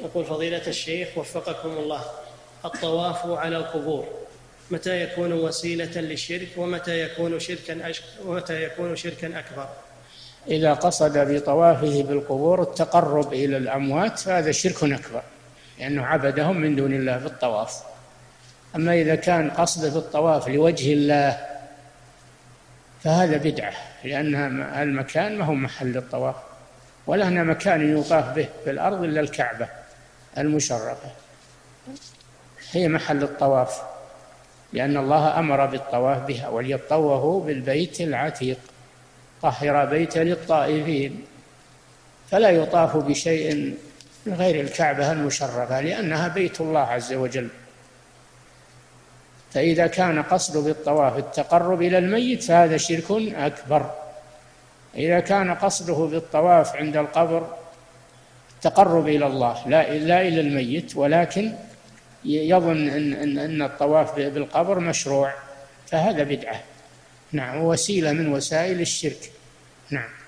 يقول فضيلة الشيخ وفقكم الله، الطواف على القبور متى يكون وسيلة للشرك ومتى يكون شركا أكبر؟ إذا قصد بطوافه بالقبور التقرب إلى الأموات فهذا شرك أكبر، لأنه عبدهم من دون الله بالطواف. أما إذا كان قصده في الطواف لوجه الله فهذا بدعة، لأن المكان ما هو محل الطواف، ولا هنا مكان يطاف به في الأرض إلا الكعبة المشرفة هي محل الطواف، لأن الله أمر بالطواف بها، وليطوفوا بالبيت العتيق طهر بيت للطائفين. فلا يطاف بشيء من غير الكعبة المشرفة لأنها بيت الله عز وجل. فإذا كان قصد بالطواف التقرب إلى الميت فهذا شرك أكبر. إذا كان قصده بالطواف عند القبر التقرب إلى الله لا إلى الميت، ولكن يظن أن الطواف بالقبر مشروع، فهذا بدعة. نعم، وسيلة من وسائل الشرك. نعم.